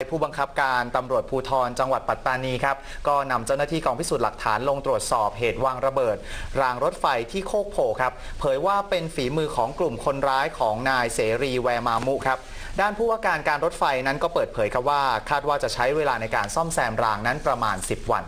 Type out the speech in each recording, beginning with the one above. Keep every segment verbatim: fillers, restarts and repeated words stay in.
ผู้บังคับการตำรวจภูธรจังหวัดปัตตานีครับก็นำเจ้าหน้าที่กองพิสูจน์หลักฐานลงตรวจสอบเหตุวางระเบิดรางรถไฟที่โคกโพครับเผยว่าเป็นฝีมือของกลุ่มคนร้ายของนายเสรีแวมามุครับด้านผู้ว่าการการรถไฟนั้นก็เปิดเผยครับว่าคาดว่าจะใช้เวลาในการซ่อมแซมรางนั้นประมาณสิบวัน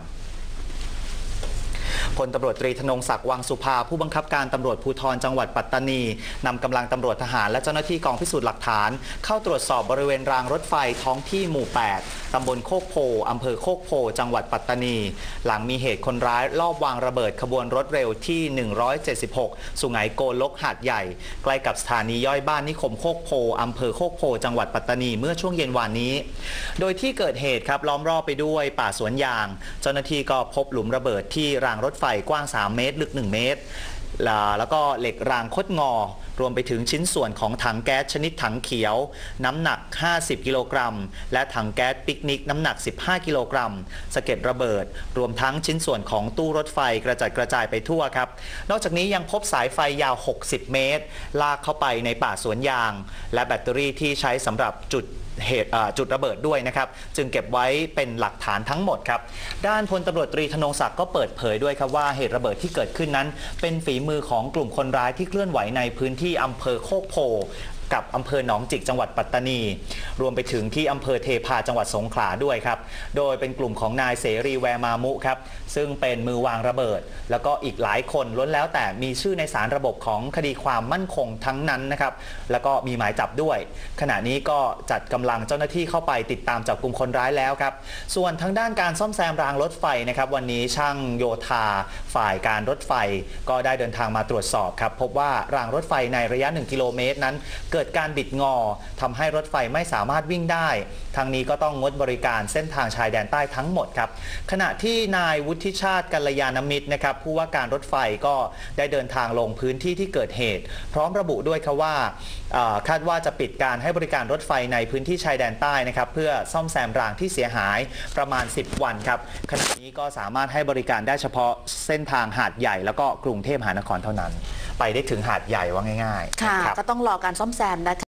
พลตำรวจตรีธนงศักดิ์วังสุภาผู้บังคับการตำรวจภูธรจังหวัดปัตตานีนำกำลังตำรวจทหารและเจ้าหน้าที่กองพิสูจน์หลักฐานเข้าตรวจสอบบริเวณรางรถไฟท้องที่หมู่แปดตำบลโคกโพอำเภอโคกโพจังหวัดปัตตานีหลังมีเหตุคนร้ายลอบวางระเบิดขบวนรถเร็วที่หนึ่งร้อยเจ็ดสิบหกสุไหงโกลกหาดใหญ่ใกล้กับสถานีย่อยบ้านนิคมโคกโพอำเภอโคกโพจังหวัดปัตตานีเมื่อช่วงเย็นวานนี้โดยที่เกิดเหตุครับล้อมรอบไปด้วยป่าสวนยางเจ้าหน้าที่ก็พบหลุมระเบิดที่รางรถไฟกว้างสามเมตรลึกหนึ่งเมตรแล้วก็เหล็กรางคดงอรวมไปถึงชิ้นส่วนของถังแก๊สชนิดถังเขียวน้ำหนักห้าสิบกิโลกรัมและถังแก๊สปิกนิกน้ำหนักสิบห้ากิโลกรัมสะเก็ดระเบิดรวมทั้งชิ้นส่วนของตู้รถไฟกระจัดกระจายไปทั่วครับนอกจากนี้ยังพบสายไฟยาวหกสิบเมตรลากเข้าไปในป่าสวนยางและแบตเตอรี่ที่ใช้สำหรับจุดเหตุจุดระเบิดด้วยนะครับจึงเก็บไว้เป็นหลักฐานทั้งหมดครับด้านพลตำรวจตรีธนงศักดิ์ก็เปิดเผยด้วยครับว่าเหตุระเบิดที่เกิดขึ้นนั้นเป็นฝีมือของกลุ่มคนร้ายที่เคลื่อนไหวในพื้นที่อำเภอโคกโพกับอำเภอหนองจิกจังหวัดปัตตานีรวมไปถึงที่อำเภอเทพาจังหวัดสงขลาด้วยครับโดยเป็นกลุ่มของนายเสรีแวมามุครับซึ่งเป็นมือวางระเบิดแล้วก็อีกหลายคนล้วนแล้วแต่มีชื่อในสารระบบของคดีความมั่นคงทั้งนั้นนะครับแล้วก็มีหมายจับด้วยขณะนี้ก็จัดกำลังเจ้าหน้าที่เข้าไปติดตามจับกลุ่มคนร้ายแล้วครับส่วนทางด้านการซ่อมแซมรางรถไฟนะครับวันนี้ช่างโยธาฝ่ายการรถไฟก็ได้เดินทางมาตรวจสอบครับพบว่ารางรถไฟในระยะหนึ่งกิโลเมตรนั้นเกิดการบิดงอทำให้รถไฟไม่สามารถวิ่งได้ทางนี้ก็ต้องงดบริการเส้นทางชายแดนใต้ทั้งหมดครับขณะที่นายวุฒิชาติกัลยาณมิตรนะครับผู้ว่าการรถไฟก็ได้เดินทางลงพื้นที่ที่เกิดเหตุพร้อมระบุด้วยครับว่าคาดว่าจะปิดการให้บริการรถไฟในพื้นที่ชายแดนใต้นะครับเพื่อซ่อมแซมรางที่เสียหายประมาณสิบวันครับขณะนี้ก็สามารถให้บริการได้เฉพาะเส้นทางหาดใหญ่แล้วก็กรุงเทพมหานครเท่านั้นไปได้ถึงหาดใหญ่ว่าง่ายๆค่ะก็ต้องรอการซ่อมแซมนะคะ